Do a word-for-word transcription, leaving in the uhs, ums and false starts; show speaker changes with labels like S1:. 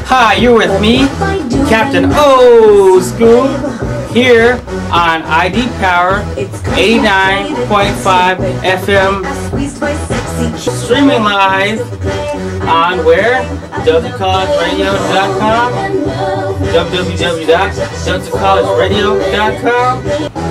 S1: Hi, you're with me, Captain Ole Skool, here on I D Power eighty-nine point five F M, streaming live on where? Delta College Radio dot com, w w w dot delta college radio dot com.